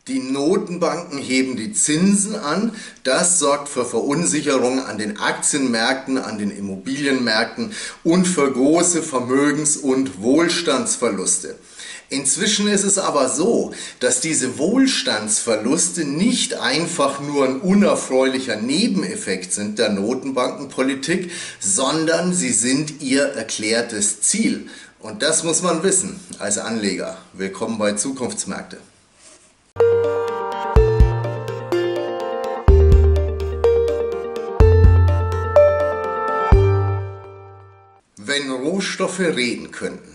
Die Notenbanken heben die Zinsen an. Das sorgt für Verunsicherung an den Aktienmärkten, an den Immobilienmärkten und für große Vermögens- und Wohlstandsverluste. Inzwischen ist es aber so, dass diese Wohlstandsverluste nicht einfach nur ein unerfreulicher Nebeneffekt sind der Notenbankenpolitik, sondern sie sind ihr erklärtes Ziel. Und das muss man wissen als Anleger. Willkommen bei Zukunftsmärkte. Wenn Rohstoffe reden könnten.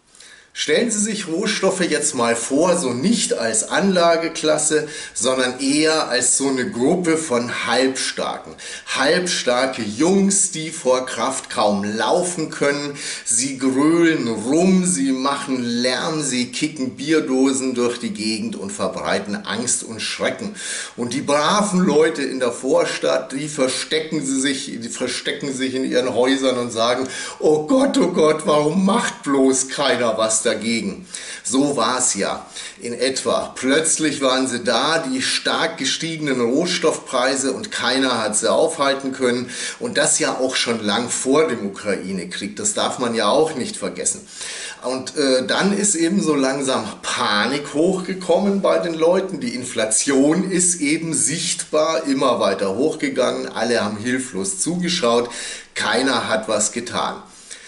Stellen Sie sich Rohstoffe jetzt mal vor, so nicht als Anlageklasse, sondern eher als so eine Gruppe von Halbstarken. Halbstarke Jungs, die vor Kraft kaum laufen können. Sie grölen rum, sie machen Lärm, sie kicken Bierdosen durch die Gegend und verbreiten Angst und Schrecken. Und die braven Leute in der Vorstadt, die verstecken sich in ihren Häusern und sagen, oh Gott, warum macht bloß keiner was dagegen? So war es ja in etwa. Plötzlich waren sie da, die stark gestiegenen Rohstoffpreise, und keiner hat sie aufhalten können. Und das ja auch schon lang vor dem Ukraine-Krieg. Das darf man ja auch nicht vergessen. Und dann ist eben so langsam Panik hochgekommen bei den Leuten. Die Inflation ist eben sichtbar immer weiter hochgegangen. Alle haben hilflos zugeschaut. Keiner hat was getan.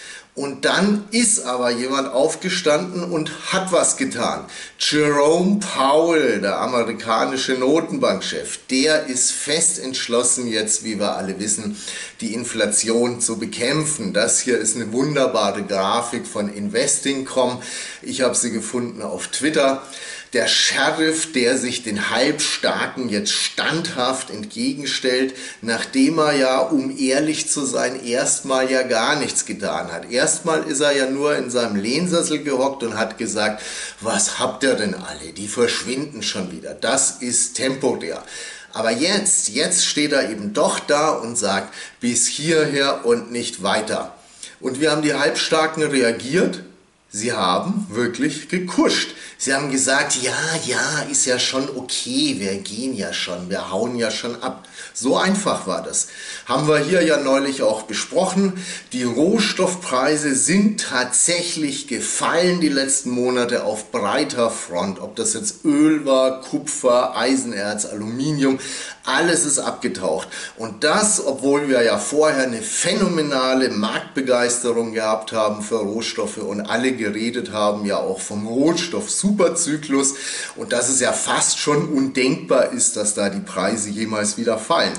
Und dann ist aber jemand aufgestanden und hat was getan. Jerome Powell, der amerikanische Notenbankchef, der ist fest entschlossen jetzt, wie wir alle wissen, die Inflation zu bekämpfen. Das hier ist eine wunderbare Grafik von Investing.com. Ich habe sie gefunden auf Twitter. Der Sheriff, der sich den Halbstarken jetzt standhaft entgegenstellt, nachdem er ja, um ehrlich zu sein, erstmal ja gar nichts getan hat. Erstmal ist er ja nur in seinem Lehnsessel gehockt und hat gesagt, was habt ihr denn alle? Die verschwinden schon wieder. Das ist temporär. Aber jetzt steht er eben doch da und sagt, bis hierher und nicht weiter. Und wie haben die Halbstarken reagiert? Sie haben wirklich gekuscht. Sie haben gesagt, ja, ist ja schon okay, wir gehen ja schon, wir hauen ja schon ab. So einfach war das. Haben wir hier ja neulich auch besprochen. Die Rohstoffpreise sind tatsächlich gefallen die letzten Monate auf breiter Front. Ob das jetzt Öl war, Kupfer, Eisenerz, Aluminium, alles ist abgetaucht. Und das, obwohl wir ja vorher eine phänomenale Marktbegeisterung gehabt haben für Rohstoffe und alle geredet haben ja auch vom Rohstoff-Superzyklus und dass es ja fast schon undenkbar ist, dass da die Preise jemals wieder fallen.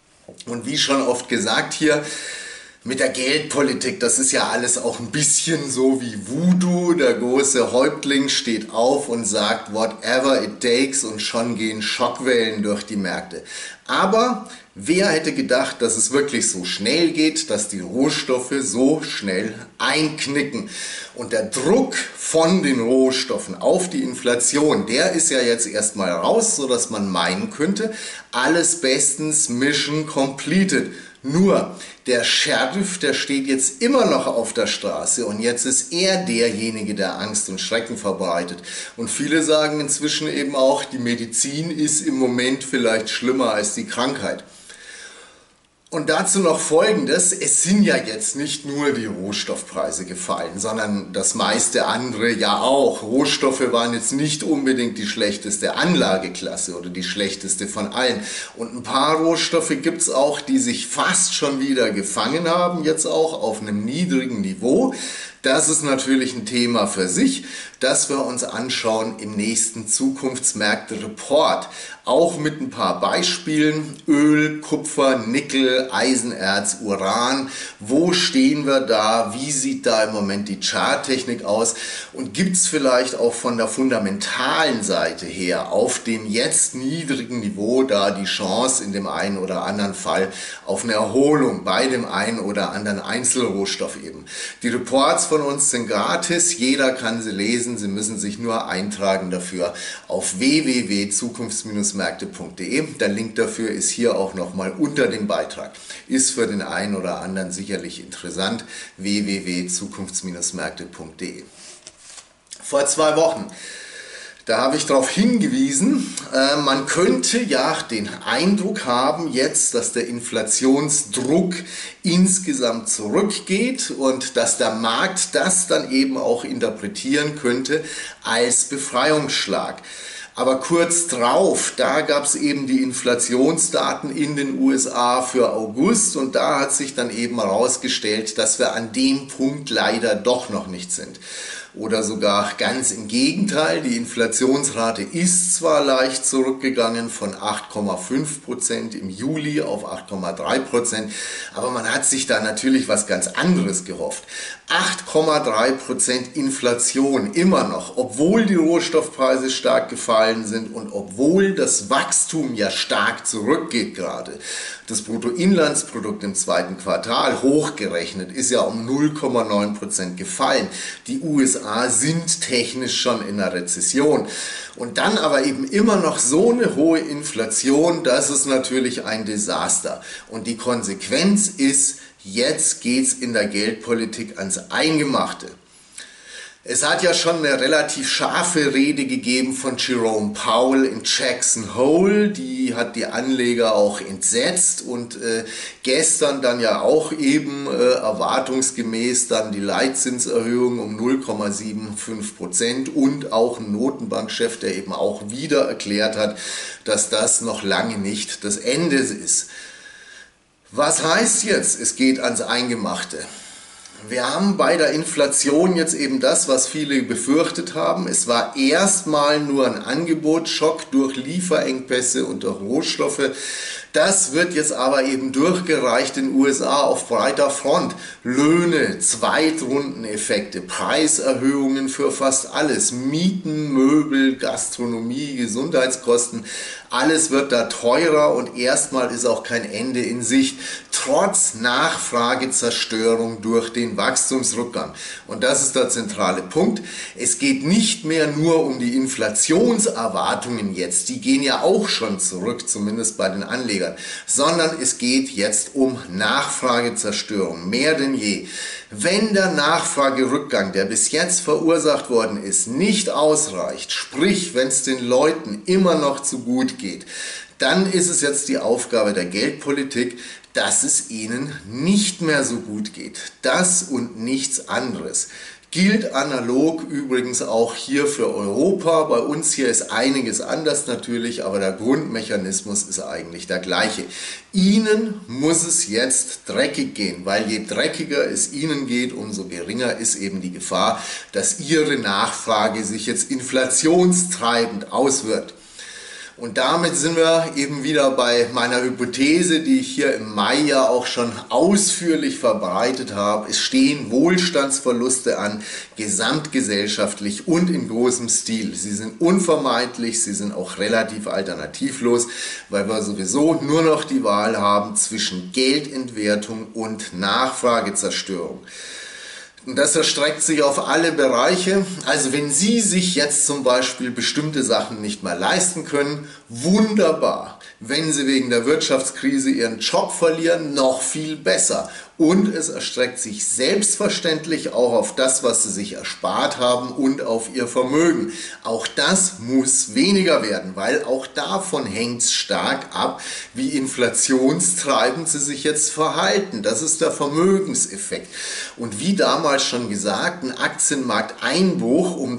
Und wie schon oft gesagt hier, mit der Geldpolitik, das ist ja alles auch ein bisschen so wie Voodoo. Der große Häuptling steht auf und sagt, whatever it takes, und schon gehen Schockwellen durch die Märkte. Aber wer hätte gedacht, dass es wirklich so schnell geht, dass die Rohstoffe so schnell einknicken? Und der Druck von den Rohstoffen auf die Inflation, der ist ja jetzt erstmal raus, sodass man meinen könnte, alles bestens, Mission completed. Nur der Sheriff, der steht jetzt immer noch auf der Straße und jetzt ist er derjenige, der Angst und Schrecken verbreitet. Und viele sagen inzwischen eben auch, die Medizin ist im Moment vielleicht schlimmer als die Krankheit. Und dazu noch Folgendes: Es sind ja jetzt nicht nur die Rohstoffpreise gefallen, sondern das meiste andere ja auch. Rohstoffe waren jetzt nicht unbedingt die schlechteste Anlageklasse oder die schlechteste von allen. Und ein paar Rohstoffe gibt es auch, die sich fast schon wieder gefangen haben, jetzt auch auf einem niedrigen Niveau. Das ist natürlich ein Thema für sich, das wir uns anschauen im nächsten Zukunftsmärkte-Report. Auch mit ein paar Beispielen: Öl, Kupfer, Nickel, Eisenerz, Uran. Wo stehen wir da? Wie sieht da im Moment die Charttechnik aus? Und gibt es vielleicht auch von der fundamentalen Seite her auf dem jetzt niedrigen Niveau da die Chance in dem einen oder anderen Fall auf eine Erholung bei dem einen oder anderen Einzelrohstoff eben? Die Reports von uns sind gratis, jeder kann sie lesen, Sie müssen sich nur eintragen dafür auf www.zukunfts-märkte.de. Der Link dafür ist hier auch nochmal unter dem Beitrag. Ist für den einen oder anderen sicherlich interessant, www.zukunfts-märkte.de. Vor 2 Wochen, Da habe ich darauf hingewiesen, man könnte ja den Eindruck haben jetzt, dass der Inflationsdruck insgesamt zurückgeht und dass der Markt das dann eben auch interpretieren könnte als Befreiungsschlag. Aber kurz drauf, da gab es eben die Inflationsdaten in den USA für August und da hat sich dann eben herausgestellt, dass wir an dem Punkt leider doch noch nicht sind. Oder sogar ganz im Gegenteil, die Inflationsrate ist zwar leicht zurückgegangen von 8,5% im Juli auf 8,3%, aber man hat sich da natürlich was ganz anderes gehofft. 8,3% Inflation immer noch, obwohl die Rohstoffpreise stark gefallen sind und obwohl das Wachstum ja stark zurückgeht gerade. Das Bruttoinlandsprodukt im zweiten Quartal hochgerechnet ist ja um 0,9% gefallen. Die USA sind technisch schon in einer Rezession. Und dann aber eben immer noch so eine hohe Inflation, das ist natürlich ein Desaster. Und die Konsequenz ist, jetzt geht's in der Geldpolitik ans Eingemachte. Es hat ja schon eine relativ scharfe Rede gegeben von Jerome Powell in Jackson Hole, die hat die Anleger auch entsetzt und gestern dann ja auch eben erwartungsgemäß dann die Leitzinserhöhung um 0,75% und auch ein Notenbankchef, der eben auch wieder erklärt hat, dass das noch lange nicht das Ende ist. Was heißt jetzt, es geht ans Eingemachte? Wir haben bei der Inflation jetzt eben das, was viele befürchtet haben. Es war erstmal nur ein Angebotsschock durch Lieferengpässe und durch Rohstoffe. Das wird jetzt aber eben durchgereicht in den USA auf breiter Front. Löhne, Zweitrundeneffekte, Preiserhöhungen für fast alles, Mieten, Möbel, Gastronomie, Gesundheitskosten, alles wird da teurer und erstmal ist auch kein Ende in Sicht, trotz Nachfragezerstörung durch den Wachstumsrückgang. Und das ist der zentrale Punkt. Es geht nicht mehr nur um die Inflationserwartungen jetzt, die gehen ja auch schon zurück, zumindest bei den Anlegern, sondern es geht jetzt um Nachfragezerstörung, mehr denn je. Wenn der Nachfragerückgang, der bis jetzt verursacht worden ist, nicht ausreicht, sprich, wenn es den Leuten immer noch zu gut geht, dann ist es jetzt die Aufgabe der Geldpolitik, dass es ihnen nicht mehr so gut geht. Das und nichts anderes. Gilt analog übrigens auch hier für Europa. Bei uns hier ist einiges anders natürlich, aber der Grundmechanismus ist eigentlich der gleiche. Ihnen muss es jetzt dreckig gehen, weil je dreckiger es Ihnen geht, umso geringer ist eben die Gefahr, dass Ihre Nachfrage sich jetzt inflationstreibend auswirkt. Und damit sind wir eben wieder bei meiner Hypothese, die ich hier im Mai ja auch schon ausführlich verbreitet habe. Es stehen Wohlstandsverluste an, gesamtgesellschaftlich und in großem Stil. Sie sind unvermeidlich, sie sind auch relativ alternativlos, weil wir sowieso nur noch die Wahl haben zwischen Geldentwertung und Nachfragezerstörung. Und das erstreckt sich auf alle Bereiche. Also wenn Sie sich jetzt zum Beispiel bestimmte Sachen nicht mehr leisten können, wunderbar. Wenn Sie wegen der Wirtschaftskrise Ihren Job verlieren, noch viel besser. Und es erstreckt sich selbstverständlich auch auf das, was Sie sich erspart haben und auf Ihr Vermögen. Auch das muss weniger werden, weil auch davon hängt es stark ab, wie inflationstreibend Sie sich jetzt verhalten. Das ist der Vermögenseffekt. Und wie damals schon gesagt, ein Aktienmarkteinbruch um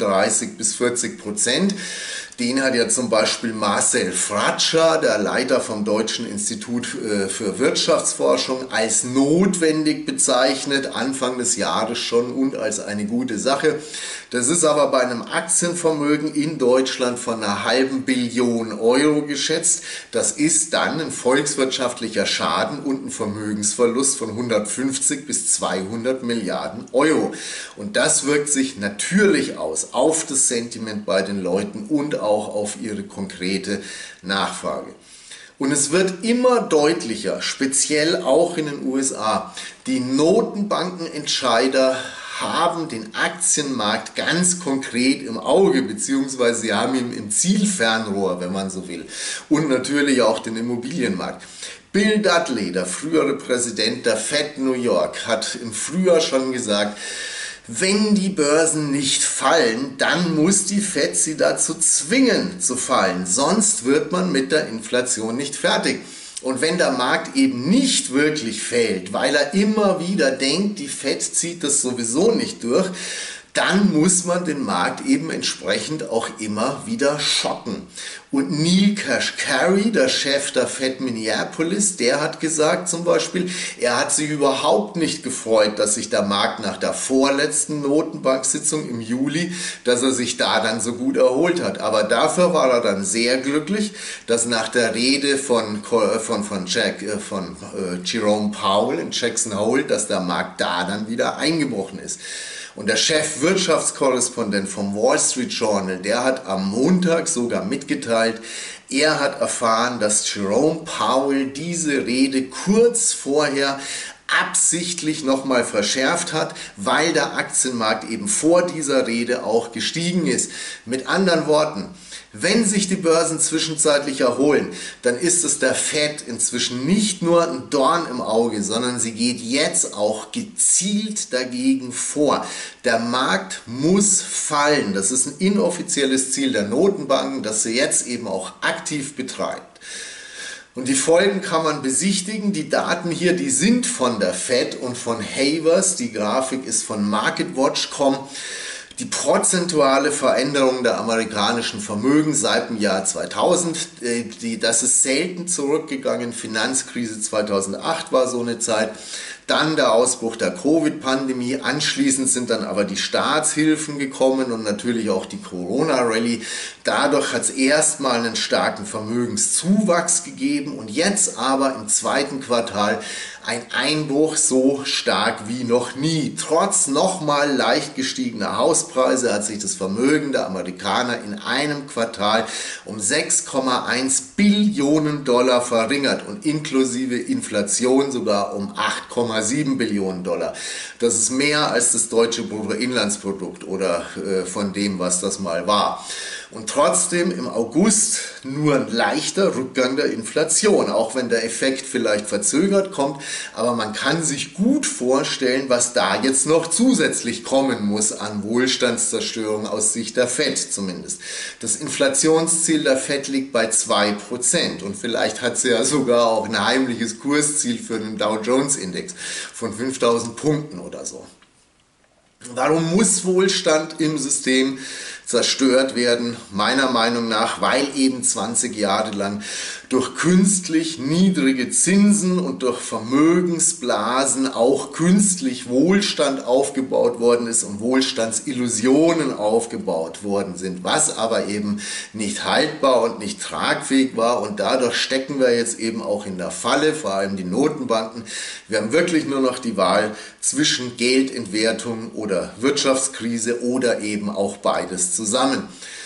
30-40%. Den hat ja zum Beispiel Marcel Fratscher, der Leiter vom Deutschen Institut für Wirtschaftsforschung, als notwendig bezeichnet, Anfang des Jahres schon und als eine gute Sache. Das ist aber bei einem Aktienvermögen in Deutschland von einer halben Billion Euro geschätzt. Das ist dann ein volkswirtschaftlicher Schaden und ein Vermögensverlust von 150 bis 200 Milliarden Euro. Und das wirkt sich natürlich aus auf das Sentiment bei den Leuten und auch auf ihre konkrete Nachfrage. Und es wird immer deutlicher, speziell auch in den USA, die Notenbankenentscheider haben den Aktienmarkt ganz konkret im Auge, beziehungsweise sie haben ihn im Zielfernrohr, wenn man so will. Und natürlich auch den Immobilienmarkt. Bill Dudley, der frühere Präsident der Fed New York, hat im Frühjahr schon gesagt, Wenn die Börsen nicht fallen, dann muss die Fed sie dazu zwingen zu fallen, sonst wird man mit der Inflation nicht fertig. Und wenn der Markt eben nicht wirklich fällt, weil er immer wieder denkt, die Fed zieht das sowieso nicht durch, dann muss man den Markt eben entsprechend auch immer wieder schocken. Und Neil Kashkari, der Chef der Fed Minneapolis, der hat gesagt zum Beispiel, er hat sich überhaupt nicht gefreut, dass sich der Markt nach der vorletzten Notenbanksitzung im Juli, dass er sich da dann so gut erholt hat. Aber dafür war er dann sehr glücklich, dass nach der Rede von Jerome Powell in Jackson Hole, dass der Markt da dann wieder eingebrochen ist. Und der Chefwirtschaftskorrespondent vom Wall Street Journal, der hat am Montag sogar mitgeteilt, er hat erfahren, dass Jerome Powell diese Rede kurz vorher absichtlich nochmal verschärft hat, weil der Aktienmarkt eben vor dieser Rede auch gestiegen ist. Mit anderen Worten, wenn sich die Börsen zwischenzeitlich erholen, dann ist es der Fed inzwischen nicht nur ein Dorn im Auge, sondern sie geht jetzt auch gezielt dagegen vor. Der Markt muss fallen. Das ist ein inoffizielles Ziel der Notenbanken, das sie jetzt eben auch aktiv betreibt. Und die Folgen kann man besichtigen. Die Daten hier, die sind von der Fed und von Havers. Die Grafik ist von MarketWatch.com. Die prozentuale Veränderung der amerikanischen Vermögen seit dem Jahr 2000, das ist selten zurückgegangen. Finanzkrise 2008 war so eine Zeit. Dann der Ausbruch der Covid-Pandemie, anschließend sind dann aber die Staatshilfen gekommen und natürlich auch die Corona-Rallye. Dadurch hat es erstmal einen starken Vermögenszuwachs gegeben und jetzt aber im zweiten Quartal ein Einbruch so stark wie noch nie. Trotz nochmal leicht gestiegener Hauspreise hat sich das Vermögen der Amerikaner in einem Quartal um 6,1 Billionen Dollar verringert und inklusive Inflation sogar um 8,7 Billionen Dollar. Das ist mehr als das deutsche Bruttoinlandsprodukt oder von dem, was das mal war. Und trotzdem im August nur ein leichter Rückgang der Inflation, auch wenn der Effekt vielleicht verzögert kommt, aber man kann sich gut vorstellen, was da jetzt noch zusätzlich kommen muss an Wohlstandszerstörung aus Sicht der Fed zumindest. Das Inflationsziel der Fed liegt bei 2% und vielleicht hat sie ja sogar auch ein heimliches Kursziel für den Dow Jones Index von 5000 Punkten oder so. Warum muss Wohlstand im System zerstört werden? Meiner Meinung nach, weil eben 20 Jahre lang durch künstlich niedrige Zinsen und durch Vermögensblasen auch künstlich Wohlstand aufgebaut worden ist und Wohlstandsillusionen aufgebaut worden sind, was aber eben nicht haltbar und nicht tragfähig war, und dadurch stecken wir jetzt eben auch in der Falle, vor allem die Notenbanken. Wir haben wirklich nur noch die Wahl zwischen Geldentwertung oder Wirtschaftskrise oder eben auch beides zusammen.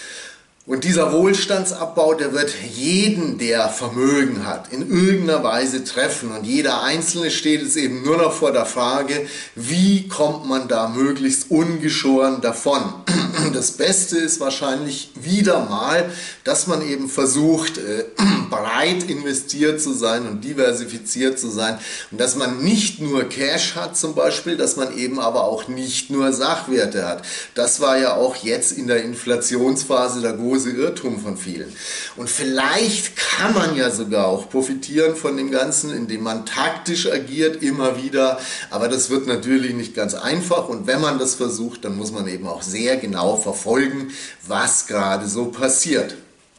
Und dieser Wohlstandsabbau, der wird jeden, der Vermögen hat, in irgendeiner Weise treffen. Und jeder Einzelne steht jetzt eben nur noch vor der Frage, wie kommt man da möglichst ungeschoren davon? Das Beste ist wahrscheinlich wieder mal, dass man eben versucht, breit investiert zu sein und diversifiziert zu sein. Und dass man nicht nur Cash hat zum Beispiel, dass man eben aber auch nicht nur Sachwerte hat. Das war ja auch jetzt in der Inflationsphase der große Irrtum von vielen. Und vielleicht kann man ja sogar auch profitieren von dem Ganzen, indem man taktisch agiert, immer wieder. Aber das wird natürlich nicht ganz einfach. Und wenn man das versucht, dann muss man eben auch sehr genau verfolgen, was gerade so passiert.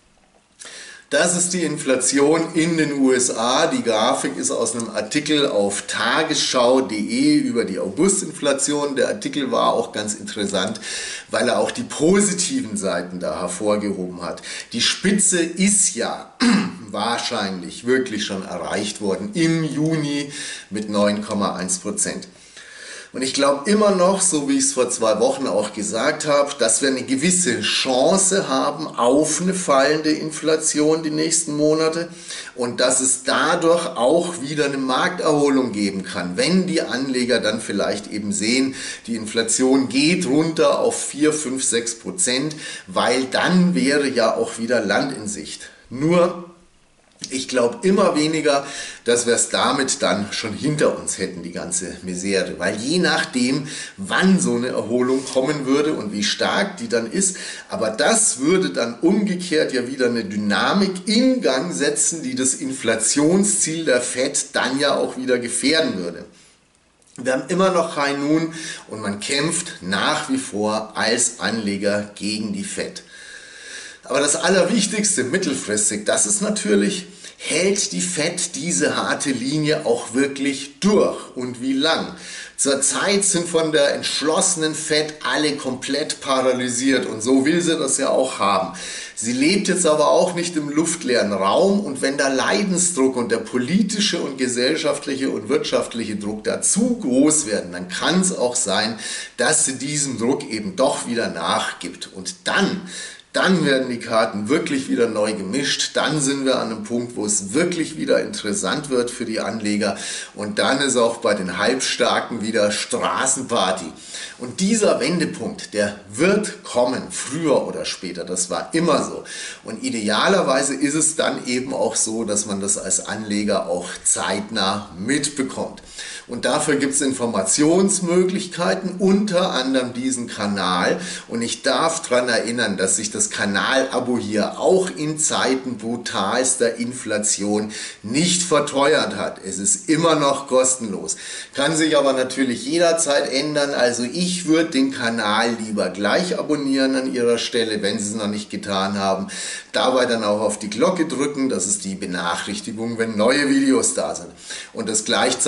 Das ist die Inflation in den USA. Die Grafik ist aus einem Artikel auf tagesschau.de über die Augustinflation. Der Artikel war auch ganz interessant, weil er auch die positiven Seiten da hervorgehoben hat. Die Spitze ist ja wahrscheinlich wirklich schon erreicht worden im Juni mit 9,1%. Und ich glaube immer noch, so wie ich es vor 2 Wochen auch gesagt habe, dass wir eine gewisse Chance haben auf eine fallende Inflation die nächsten Monate und dass es dadurch auch wieder eine Markterholung geben kann, wenn die Anleger dann vielleicht eben sehen, die Inflation geht runter auf 4, 5, 6%, weil dann wäre ja auch wieder Land in Sicht. Nur Ich glaube immer weniger, dass wir es damit dann schon hinter uns hätten, die ganze Misere. Weil je nachdem, wann so eine Erholung kommen würde und wie stark die dann ist, aber das würde dann umgekehrt ja wieder eine Dynamik in Gang setzen, die das Inflationsziel der FED dann ja auch wieder gefährden würde. Wir haben immer noch High Noon und man kämpft nach wie vor als Anleger gegen die FED. Aber das Allerwichtigste mittelfristig, das ist natürlich, hält die FED diese harte Linie auch wirklich durch und wie lang? Zurzeit sind von der entschlossenen FED alle komplett paralysiert und so will sie das ja auch haben. Sie lebt jetzt aber auch nicht im luftleeren Raum und wenn der Leidensdruck und der politische und gesellschaftliche und wirtschaftliche Druck da zu groß werden, dann kann es auch sein, dass sie diesem Druck eben doch wieder nachgibt und dann werden die Karten wirklich wieder neu gemischt, dann sind wir an einem Punkt, wo es wirklich wieder interessant wird für die Anleger und dann ist auch bei den Halbstarken wieder Straßenparty. Und dieser Wendepunkt, der wird kommen, früher oder später, das war immer so. Und idealerweise ist es dann eben auch so, dass man das als Anleger auch zeitnah mitbekommt. Und dafür gibt es Informationsmöglichkeiten, unter anderem diesen Kanal. Und ich darf daran erinnern, dass sich das Kanalabo hier auch in Zeiten brutalster Inflation nicht verteuert hat. Es ist immer noch kostenlos. Kann sich aber natürlich jederzeit ändern. Also ich würde den Kanal lieber gleich abonnieren an Ihrer Stelle, wenn Sie es noch nicht getan haben. Dabei dann auch auf die Glocke drücken. Das ist die Benachrichtigung, wenn neue Videos da sind. Und das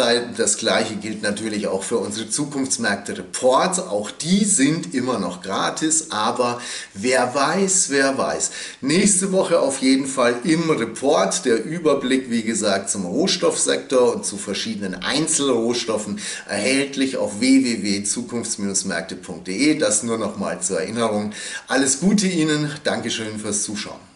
Gleiche gilt natürlich auch für unsere Zukunftsmärkte Reports. Auch die sind immer noch gratis, aber wer weiß. Nächste Woche auf jeden Fall im Report der Überblick, wie gesagt, zum Rohstoffsektor und zu verschiedenen Einzelrohstoffen erhältlich auf www.zukunfts-märkte.de. Das nur noch mal zur Erinnerung. Alles Gute Ihnen, Dankeschön fürs Zuschauen.